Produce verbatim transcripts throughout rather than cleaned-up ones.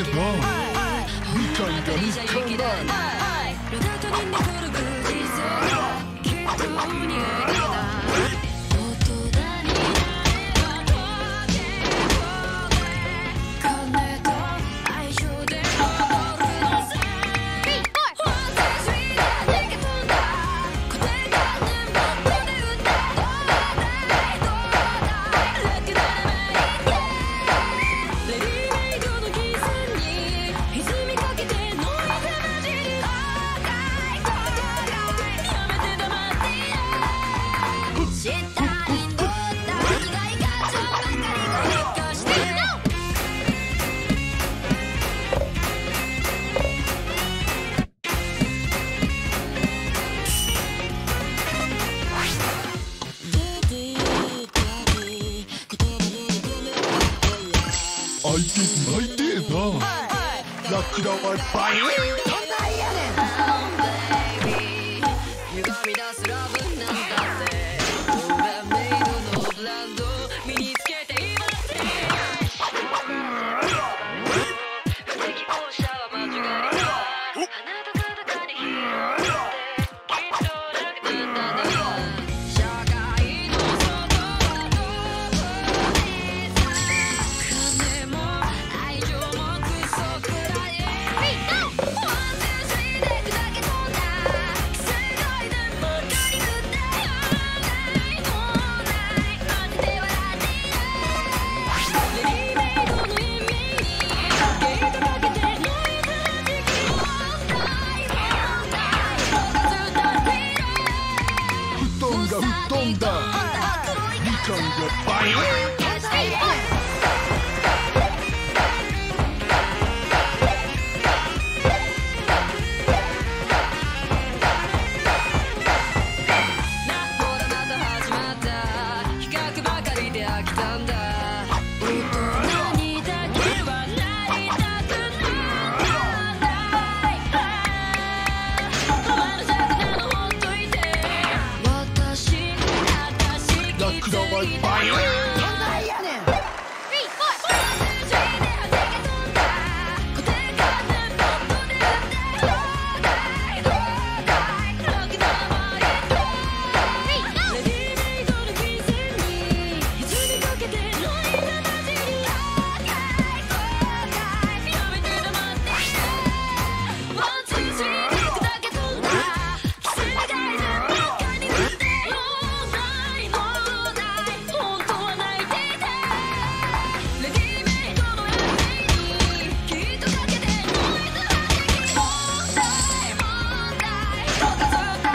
みかんがみかんだ相手泣いてえな。ラクダはバインとないやねん。歪み出すラブなんだってオーダーメイドのブランド身につけていますね。適応者は間違いない。あなたの中に広がってきっと楽だったんだ。社会の外はどこにさ金も愛情もクソくらいワンツースリーで砕け飛んだ世界でもカリフってないもない当てて笑っているレディメイドの意味にゲートかけてノイズ弾き問題問題とかずっとっている布団が吹っ飛んだみかんがバインとないやねん。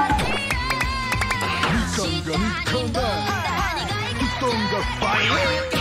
みかんだ布団がバイン